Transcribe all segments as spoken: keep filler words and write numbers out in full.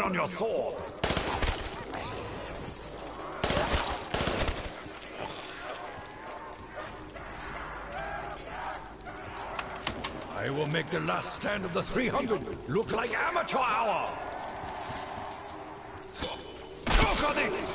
on your sword. I will make the last stand of the three hundred look like amateur hour. Look at it!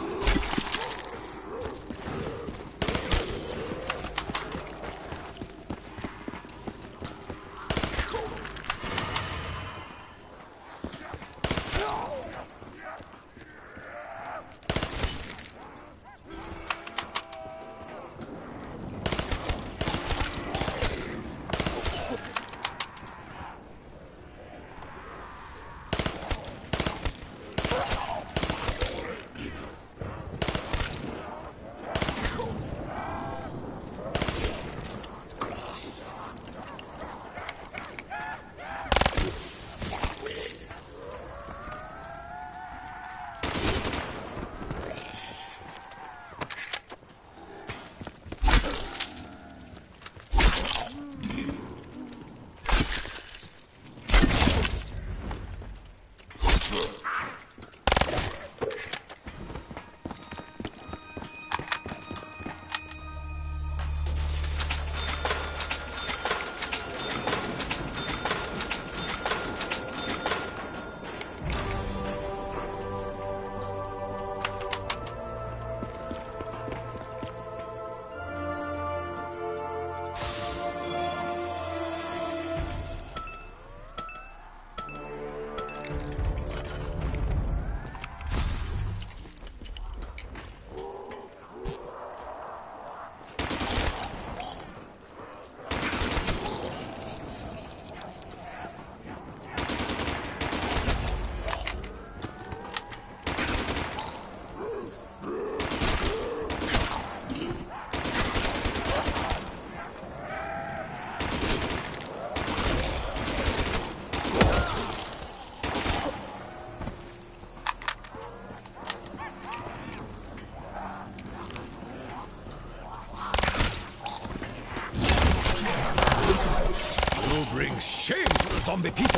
Brings shame to the zombie people.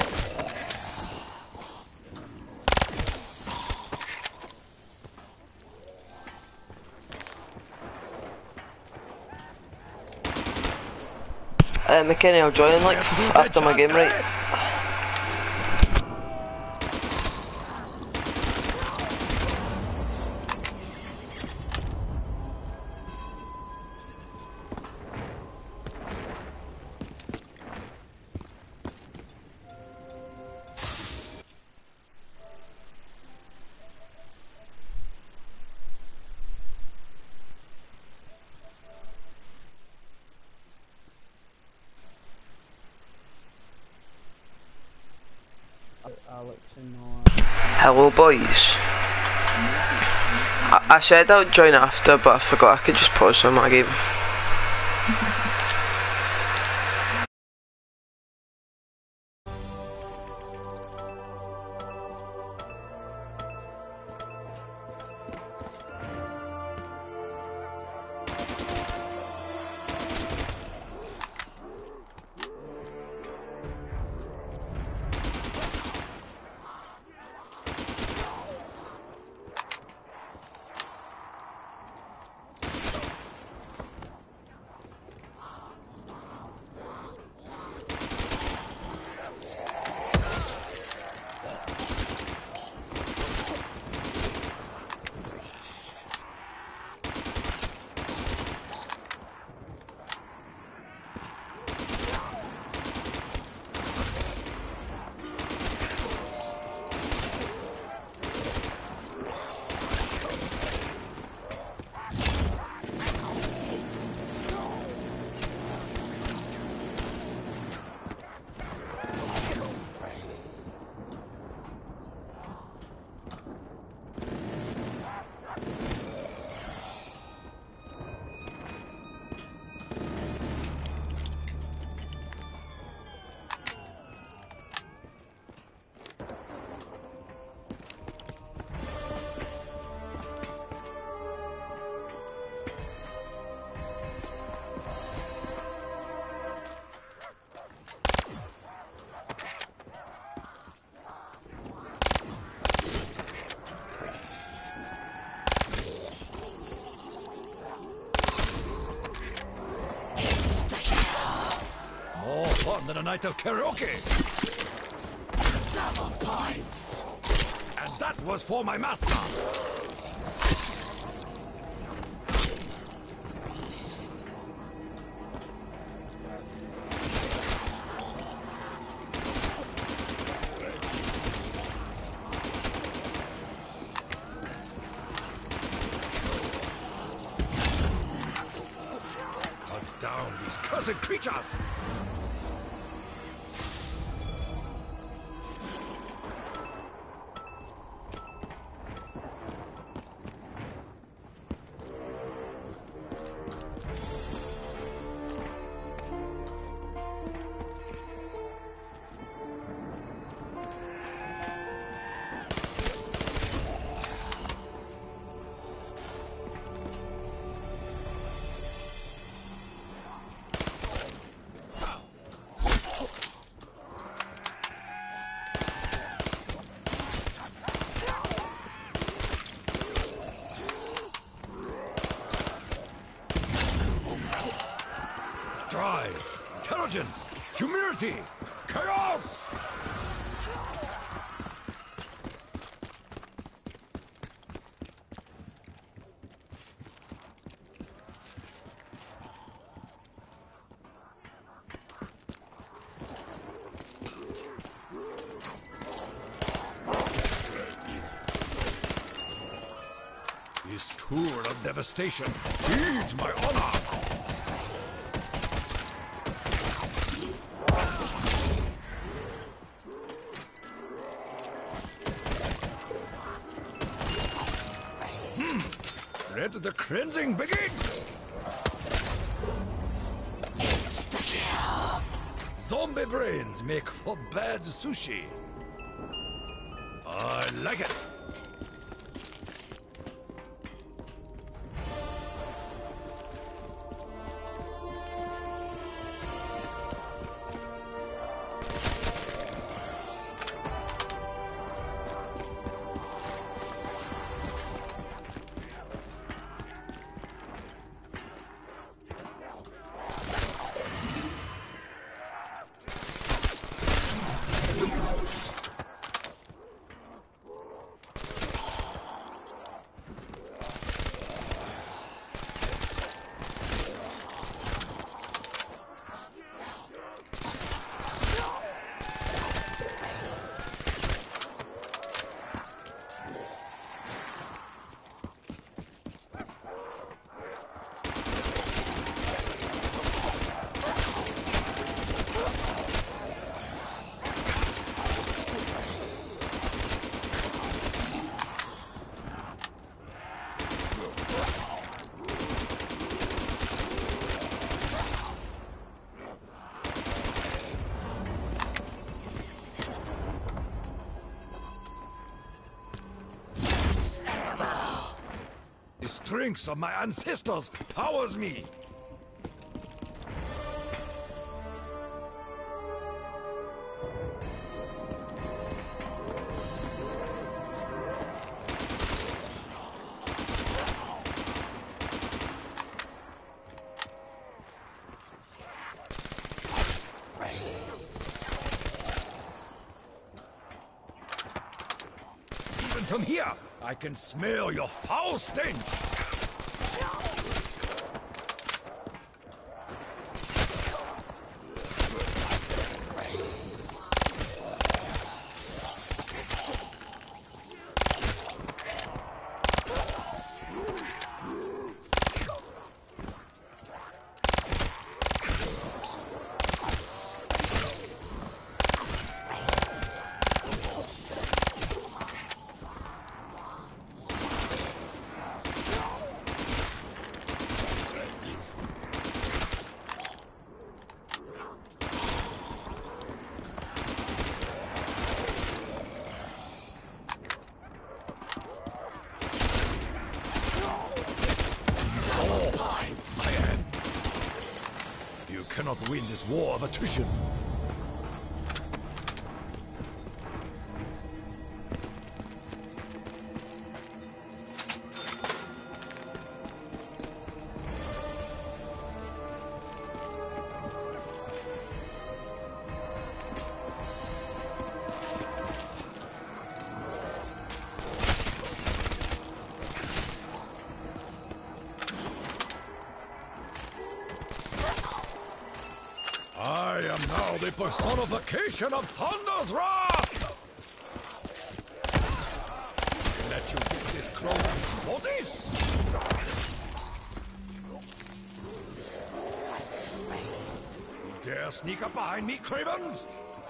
Uh, McKinney, I'll join like after my game, right? Alex and uh, Hello boys. I, I said I would join after, but I forgot I could just pause on my game. fun than a night of karaoke. Double points. And that was for my master. Cut down these cursed creatures. Drive, intelligence, humility, chaos! This tour of devastation feeds my honor! Let the cleansing begin! Insta-kill. Zombie brains make for bad sushi. I like it. The strength of my ancestors powers me. Even from here, I can smell your foul stench. You cannot win this war of attrition. I am now the personification of Thunder's wrath! Let you get this close for this! You dare sneak up behind me, cravens?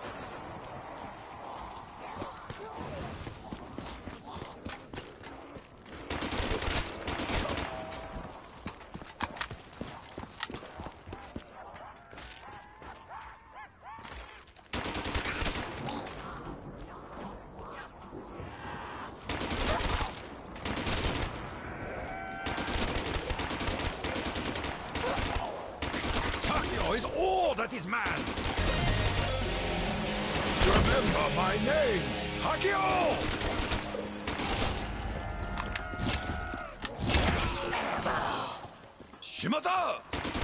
Is all that is man. Remember my name, Hakio! Shimata!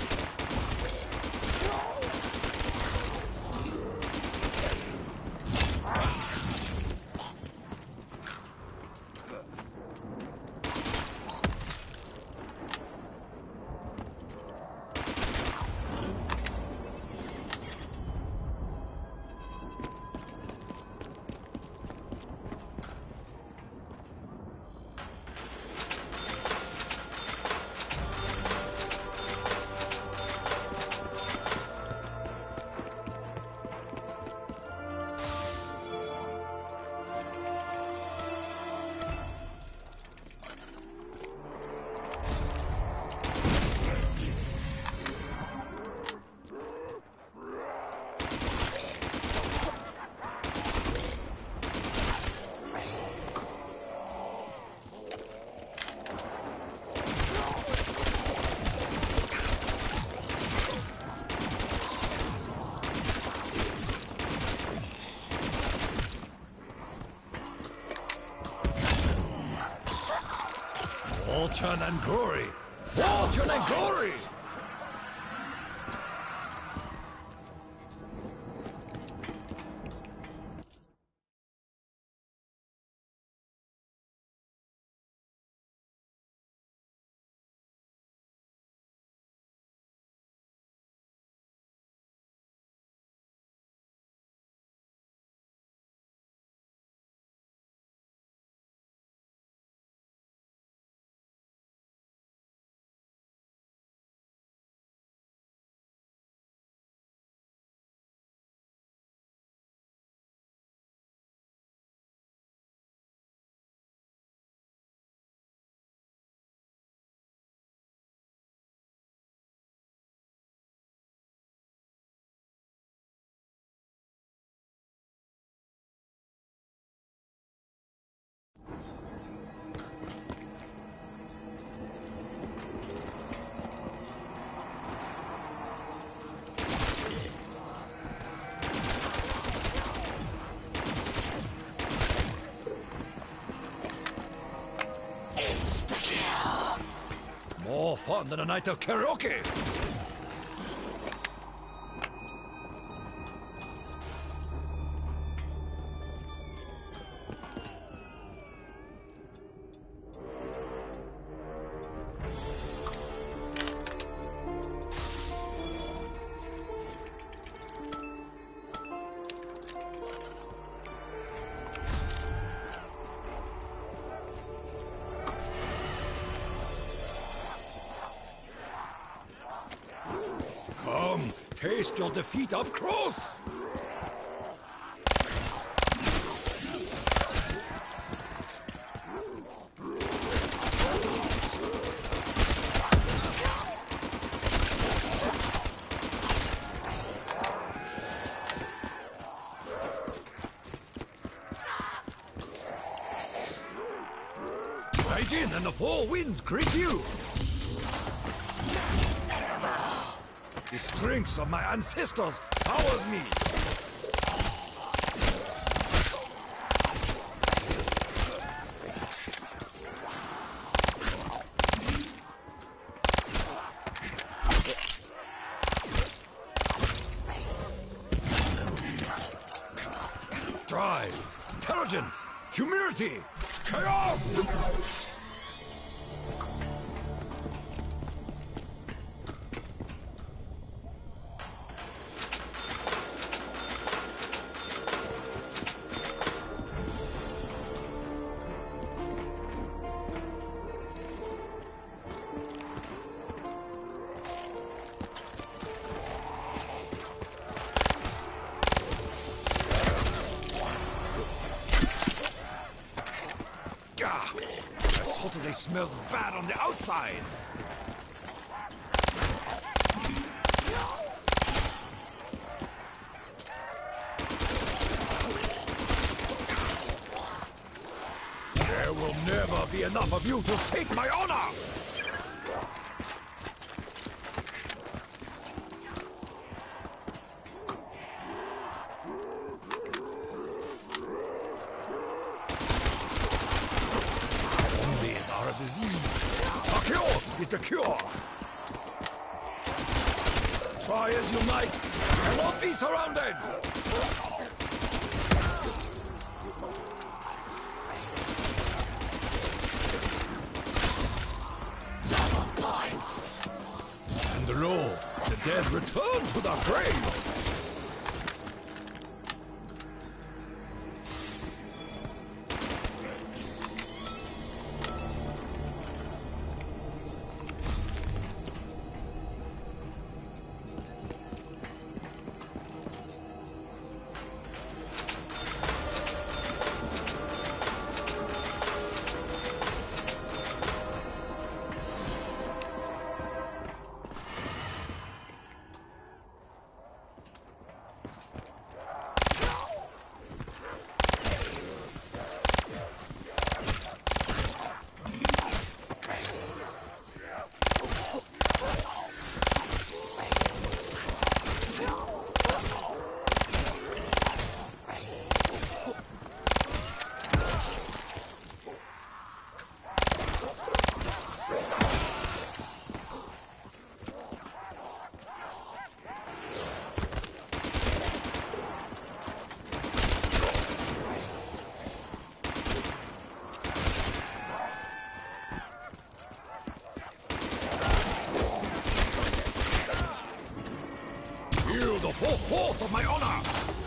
Fortune and glory! Fortune and glory! More fun than a night of karaoke! Taste your defeat up close! Gaijin and the four winds greet you! The strength of my ancestors powers me! Drive, intelligence, humility, chaos! smells bad on the outside. There will never be enough of you to take my honor! Zombies are a disease. A cure is the cure. Try as you might, you won't be surrounded! And lo, the dead return to the grave! Feel the full force of my honor!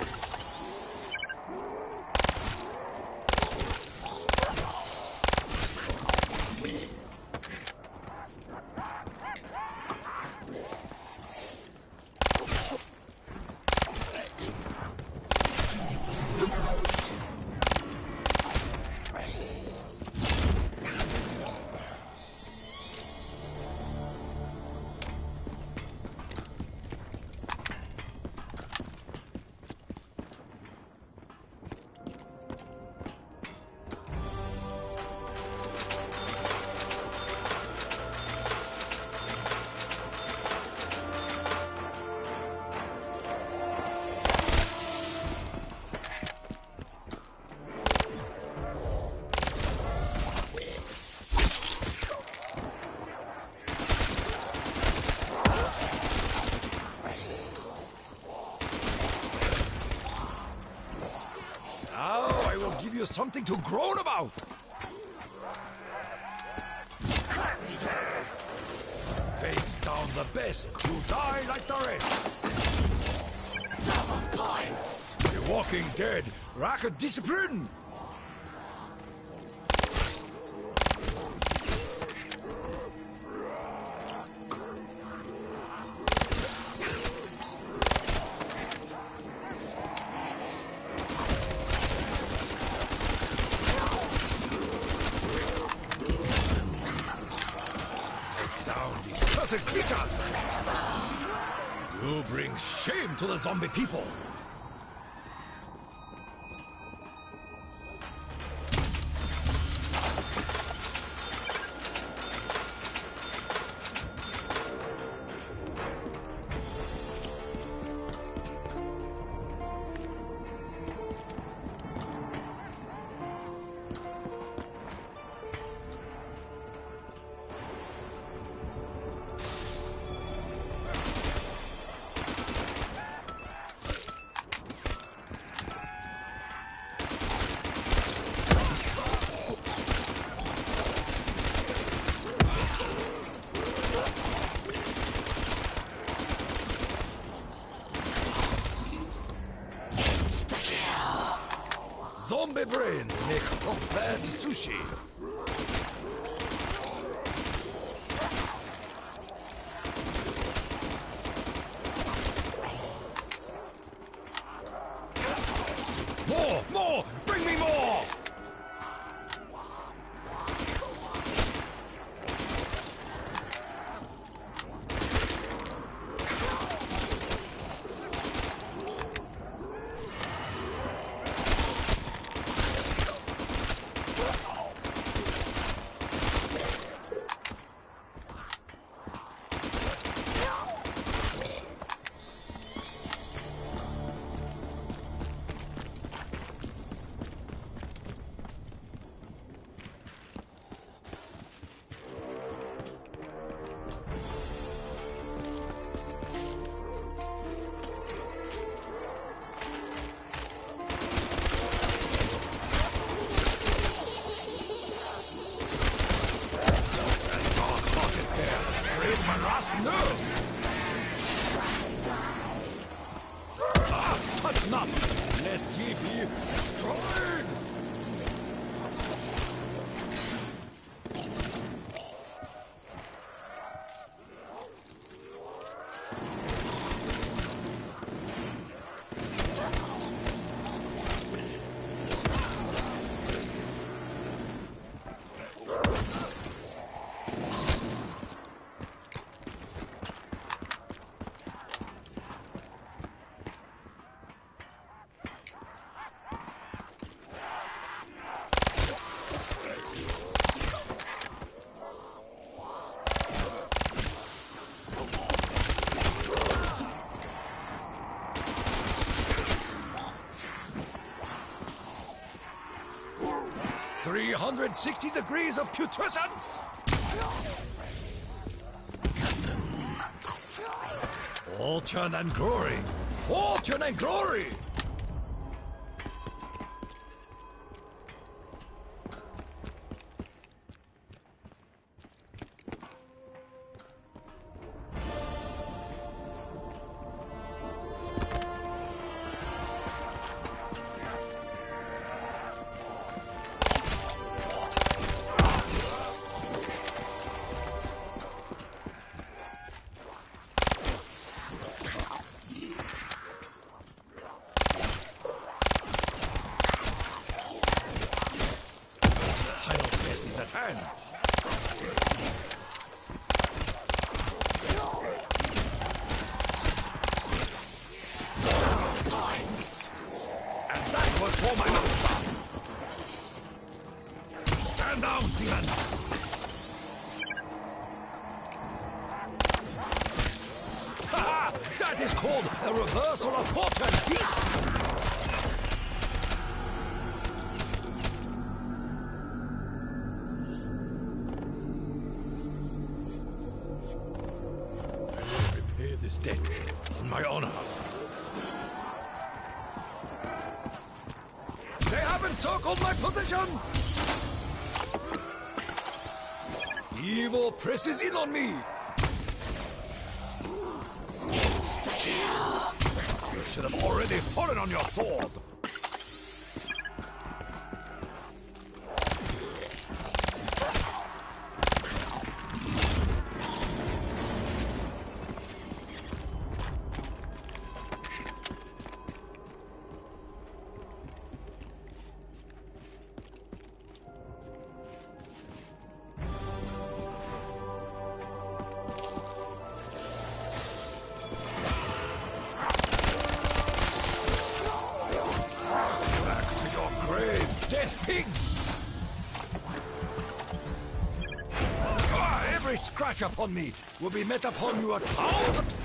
Something to groan about! Face down the best, you die like the rest! Double points! The Walking Dead, lack of discipline! Creatures! You bring shame to the zombie people! Zombie brain make bad sushi. More! More! Bring me more! not, lest ye be destroyed! three hundred sixty degrees of putrescence! Fortune and glory! Fortune and glory! A reversal of fortune! I will repay this debt on my honor. They have encircled my position! Evil presses in on me! You should have already fallen on your sword! Pigs! Ah, every scratch upon me will be met upon your account!